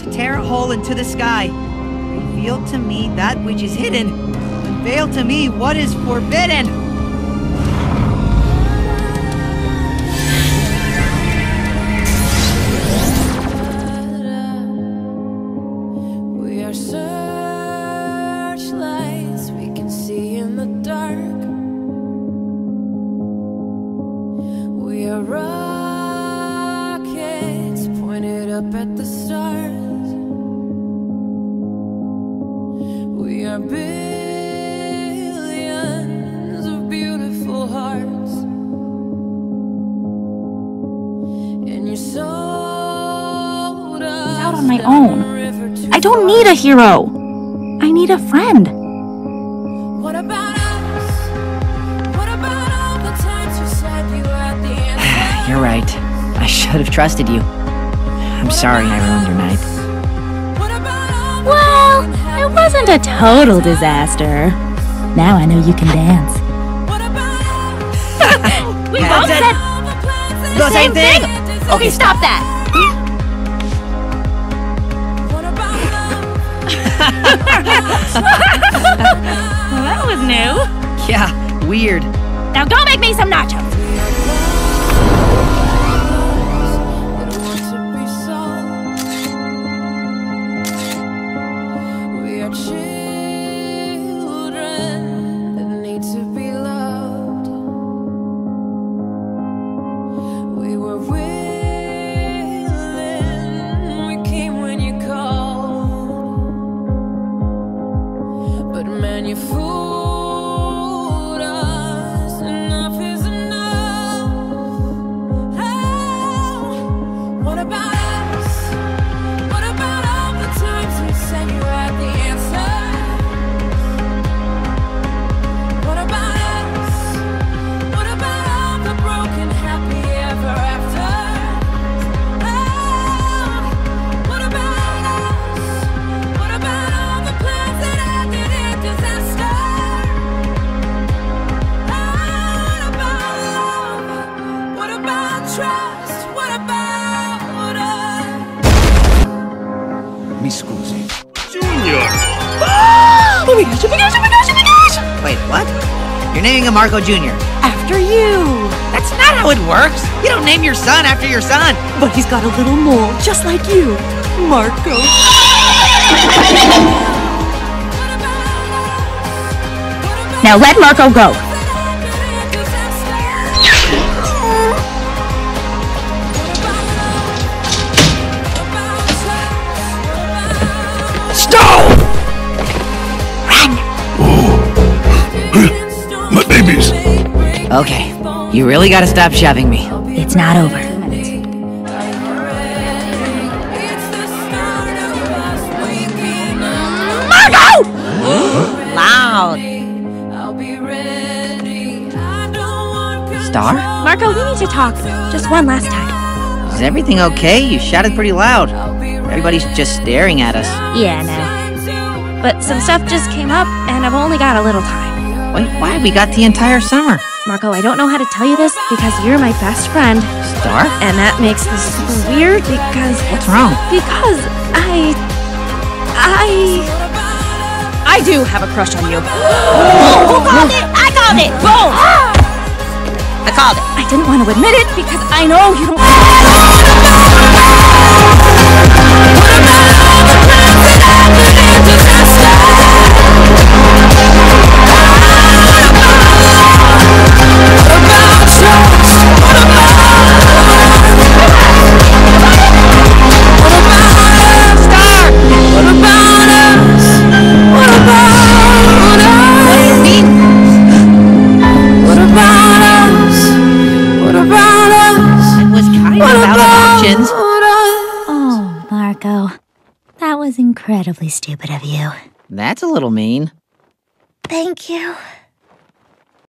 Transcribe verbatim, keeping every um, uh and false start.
to tear a hole into the sky. Reveal to me that which is hidden. Unveil to me what is forbidden. We are searchlights we can see in the dark. We are rockets pointed up at the stars. We are billions of beautiful hearts, and you sold us Out on my own. I don't need a hero. I need a friend. What about us? What about all the times you said you had the answer? You're right. I should have trusted you. I'm sorry I ruined your night. Well, it wasn't a total disaster. Now I know you can dance. We both said said the same thing. Okay, stop that. Well, that was new. Yeah, weird. Now go make me some nachos. We are children that need to be loved. We were willing, we came when you called. But man, you fooled us. Enough is enough. Oh, what about us? What about all the times we said you had the answer? What about us? What about all the broken happy ever after? Oh, what about us? What about all the plans that ended in disaster? Oh, what about love? What about trust? What about us? Mi scusi. Junior! Oh my gosh, oh my gosh, oh my gosh, oh my gosh! Wait, what? You're naming him Marco Junior After you. That's not how it works. You don't name your son after your son. But he's got a little mole, just like you, Marco. Now let Marco go. Stop! Run. My babies! Okay, you really gotta stop shoving me. It's not over. Marco! Loud! Star? Marco, we need to talk. Just one last time. Is everything okay? You shouted pretty loud. Everybody's just staring at us. Yeah, no. But some stuff just came up, and I've only got a little time. Wait, why? We got the entire summer. Marco, I don't know how to tell you this because you're my best friend. Star? And that makes this super weird because... What's wrong? Because I... I... I do have a crush on you. Who called it? I called it! Boom! I called it. I didn't want to admit it because I know you don't... Oh, Marco. That was incredibly stupid of you. That's a little mean. Thank you.